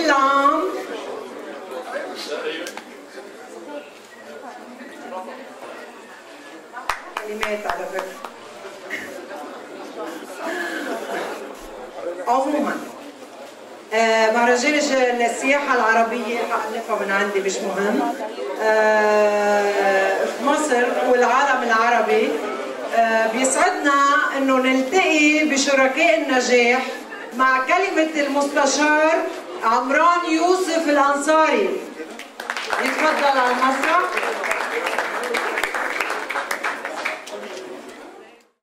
قدام. كلمات على فكرة. عموما مهرجان السياحة العربية حألفها من عندي مش مهم. في مصر والعالم العربي بيسعدنا انه نلتقي بشركاء النجاح مع كلمة المستشار عمران يوسف الأنصاري. يتفضل على المسرح.